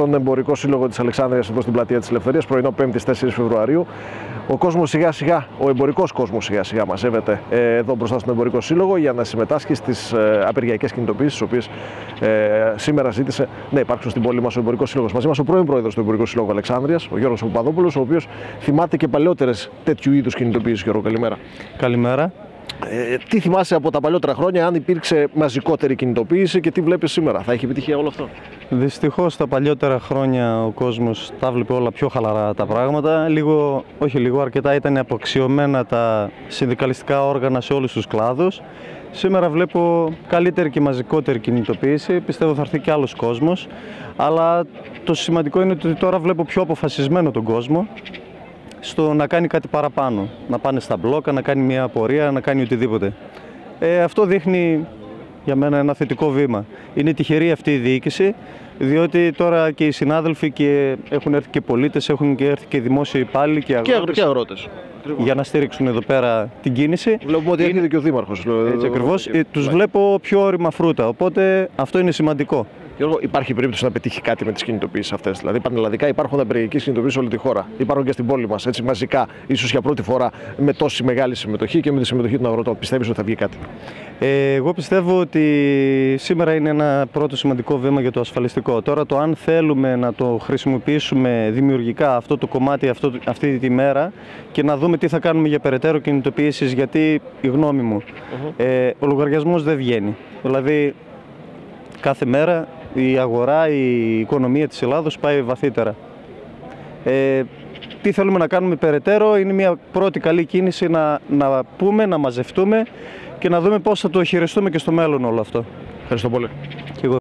στον Εμπορικό Σύλλογο της Αλεξάνδρειας εδώ στην Πλατεία της Ελευθερίας, πρωινό 5η 4 Φεβρουαρίου. Ο κόσμος σιγά σιγά, ο εμπορικός κόσμος σιγά σιγά μαζεύεται εδώ μπροστά στον Εμπορικό Σύλλογο για να συμμετάσχει στις απεργιακές κινητοποιήσεις, τις οποίες σήμερα ζήτησε να υπάρξουν στην πόλη μας ο Εμπορικός Σύλλογος. Μαζί μας ο πρώην πρόεδρος του Εμπορικού Συλλόγου Αλεξάνδρειας, ο Γιώργος Παπαδόπουλος, ο οποίος θυμάται και παλαιότερες τέτοιου είδους κινητοποιήσεις. Γιώργο, καλημέρα. Καλημέρα. Τι θυμάσαι από τα παλιότερα χρόνια, αν υπήρξε μαζικότερη κινητοποίηση και τι βλέπεις σήμερα? Θα έχει επιτυχία όλο αυτό? Δυστυχώς τα παλιότερα χρόνια ο κόσμος τα βλέπει όλα πιο χαλαρά τα πράγματα. Αρκετά ήταν αποξιωμένα τα συνδικαλιστικά όργανα σε όλους τους κλάδους. Σήμερα βλέπω καλύτερη και μαζικότερη κινητοποίηση. Πιστεύω θα έρθει και άλλος κόσμος. Αλλά το σημαντικό είναι ότι τώρα βλέπω πιο αποφασισμένο τον κόσμο στο να κάνει κάτι παραπάνω, να πάνε στα μπλόκα, να κάνει μια πορεία, να κάνει οτιδήποτε. Αυτό δείχνει για μένα ένα θετικό βήμα. Είναι τυχερή αυτή η διοίκηση, διότι τώρα και οι συνάδελφοι και έχουν έρθει και πολίτες, έχουν και έρθει και δημόσιοι υπάλληλοι και αγρότες. Για να στηρίξουν εδώ πέρα την κίνηση. Βλέπουμε ότι έρχεται και ο Δήμαρχος. Έτσι ακριβώς. Τους βλέπω πιο όρημα φρούτα, οπότε αυτό είναι σημαντικό. Γιώργο, υπάρχει περίπτωση να πετύχει κάτι με τις κινητοποιήσεις αυτές? Δηλαδή, πανελλαδικά υπάρχουν απεργιακές κινητοποιήσεις σε όλη τη χώρα. Υπάρχουν και στην πόλη μας, έτσι μαζικά, ίσως για πρώτη φορά με τόση μεγάλη συμμετοχή και με τη συμμετοχή των αγροτών. Πιστεύεις ότι θα βγει κάτι? Εγώ πιστεύω ότι σήμερα είναι ένα πρώτο σημαντικό βήμα για το ασφαλιστικό. Τώρα, το αν θέλουμε να το χρησιμοποιήσουμε δημιουργικά αυτό το κομμάτι αυτή τη μέρα και να δούμε τι θα κάνουμε για περαιτέρω κινητοποιήσεις, γιατί η γνώμη μου, ο λογαριασμός δεν βγαίνει. Δηλαδή, κάθε μέρα η αγορά, η οικονομία της Ελλάδος πάει βαθύτερα. Τι θέλουμε να κάνουμε περαιτέρω? Είναι μια πρώτη καλή κίνηση να πούμε, να μαζευτούμε και να δούμε πώς θα το χειριστούμε και στο μέλλον όλο αυτό. Ευχαριστώ πολύ.